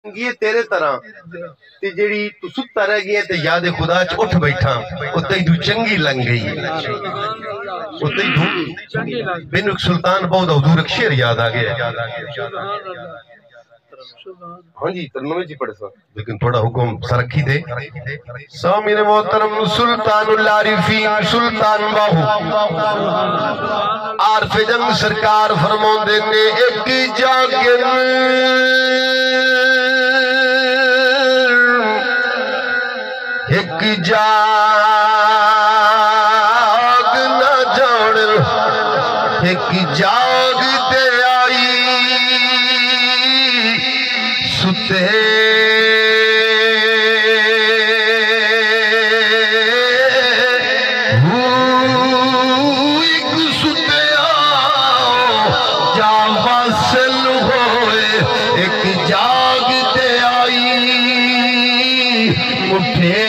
یہ تیرے طرح تے جیڑی تو ستا رہ گئی ہے تے یاد خدا چ اٹھ بیٹھا اتے ہی تو چنگی لنگ گئی اتے ہی بن سلطان بہو دا حضور ایک شعر یاد آ گیا ہاں جی ترنمے جی پڑھ سا لیکن تھوڑا حکم سرکھی دے سامین محترم سلطان العارفین سلطان باہو عارف جنگ سرکار فرمون دینے ایک جاگن ایک جاگ نہ جان ایک جاگ دے آئی ستے ایک ستے جا واصل ہوئے ایک جاگ دے آئی اٹھے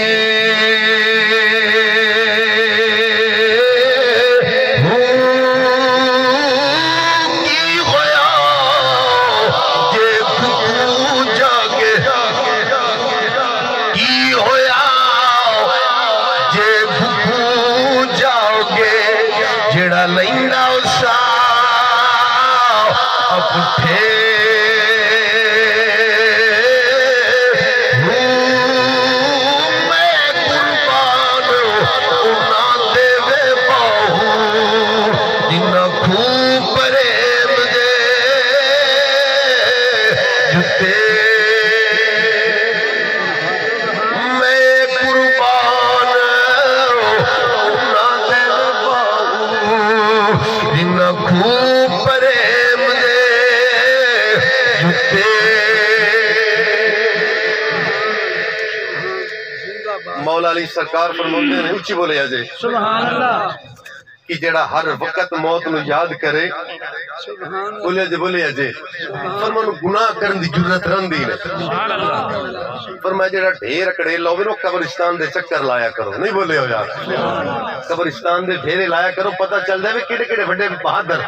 مولا علی سرکار فرماتے ہیں اچھی بولے آجے سبحان اللہ کہ جڑا ہر وقت موت نو یاد کرے بولے آجے فرمانو گناہ کرن دی جرت رن دی فرمایا جڑا ڈھیر اکڑے لوگے نو قبرستان دے چکر لایا کرو نہیں بولے ہو یار قبرستان دے ڈھیرے لایا کرو پتہ چل جائے کیڑے کیڑے بڑے بہادر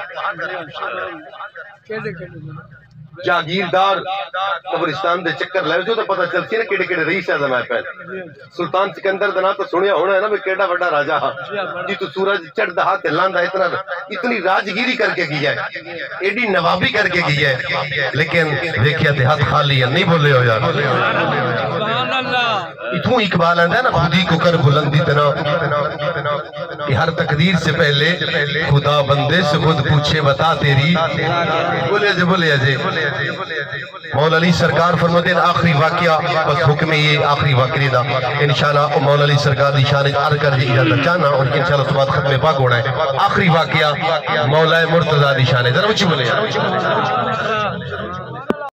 جاگیردار قبرستان دے چکر لائے جو تو پتہ چلتی ہے کیڑے کیڑے رئیس اعظم آئے پہلے سلطان سکندر دنا تو سنیا ہونا ہے نا کیڑا بڑا راجہ جی تو سورج چڑھ دہا تلان دا اتنی راجگیری کر کے کی ہے ایڈی نوابی کر کے کی ہے لیکن دیکھیا دیہات خالی ہے نہیں بولے ہو یار اتھوں اقبال آندہ ہے نا خودی کو کر بلندی تنا کہ ہر تقدیر سے پہلے خدا بندے سے خود پوچھے بتا تیری بولے جے مولا علی سرکار فرماتے ہیں آخری واقعہ بس حکم یہ آخری واقعی دا انشاءاللہ مولا علی سرکار دی شان عرض کر دی اجازت چاہنا اور انشاءاللہ اس بعد ختم پاک ہونا ہے آخری واقعہ مولا مرتضی دی شان ذرا اچھی بولے